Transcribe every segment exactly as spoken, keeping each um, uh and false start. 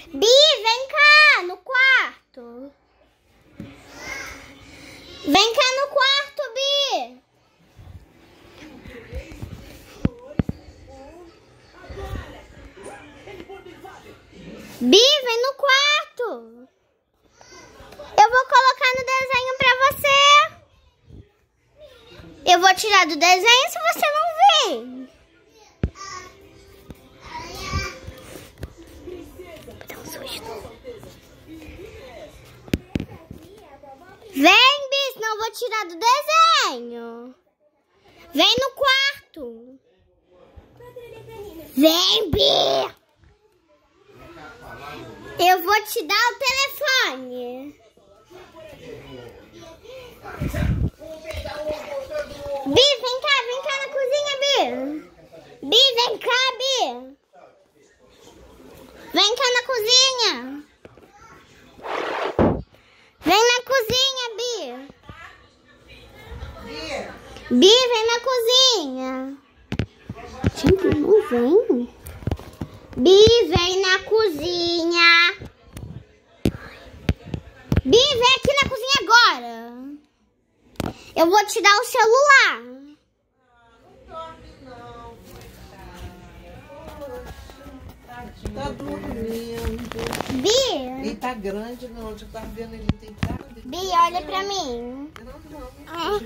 Bi, vem cá no quarto. Vem cá no quarto, Bi. Bi, vem no quarto. Eu vou colocar no desenho pra você. Eu vou tirar do desenho se você não vem. Vem, Bi, senão eu vou tirar do desenho. Vem no quarto. Vem, Bi. Eu vou te dar o telefone. Bi, vem cá, vem cá na cozinha, Bi. Bi, vem cá, Bi. Vem cá na cozinha. Vem na cozinha, Bi. Bi, vem na cozinha. Gente, não vem. Bi, vem na cozinha. Bi, vem aqui na cozinha agora. Eu vou te dar o celular. Não dorme, não. Tá dormindo. Bi. Ele tá grande, não. Eu tava vendo ele deitado. Bi, olha pra mim. Não, não.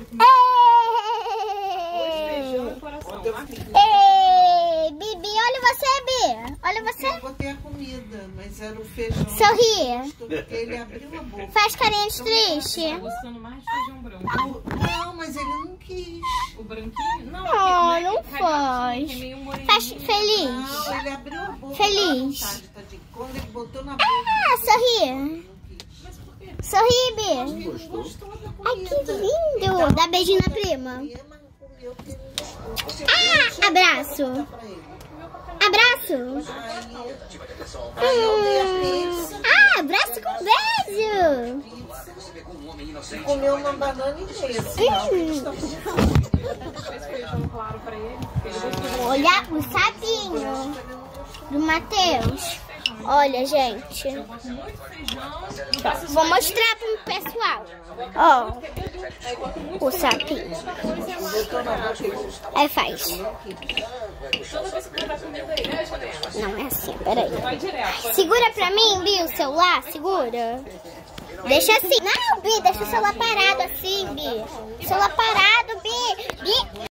Ei, Bibi, olha você, Bi. Olha Eu você. botei a comida, mas era o feijão. Sorri. Porque ele abriu a boca. Faz carinha de triste. Tá gostando mais de feijão branco. Não, mas ele não quis. O branquinho? Não, Oh, é não que é faz. é meio moreninho. Faz feliz. Não, ele abriu a boca. Feliz. à vontade, tadinho. Quando ele botou na boca, Ah, sorri. não quis. Mas por quê? Sorri, Bi. Ele não gostou da comida. Ai, que lindo. Dá beijinho na prima. Mas não comeu porque ele não gostou. Ah, abraço. Pra ele. Abraço. Aí, aí eu dei a pizza. Ah, abraço com beijo. E comeu uma banana inteira. Fez feijão claro pra ele. Olha o sapinho do Matheus. Olha, gente. Eu boto muito feijão. Não passa Vou mostrar pro pessoal. Ó, Aí boto muito o sapinho. Botou na boca ele. Aí faz. Toda vez que botar comida aí, né, Janela? Não é assim, peraí. Vai direto. Segura pra mim, Bi, o celular. Segura. Deixa assim. Não, Bi, deixa o celular parado assim, Bi. Celular parado, Bi. Bi.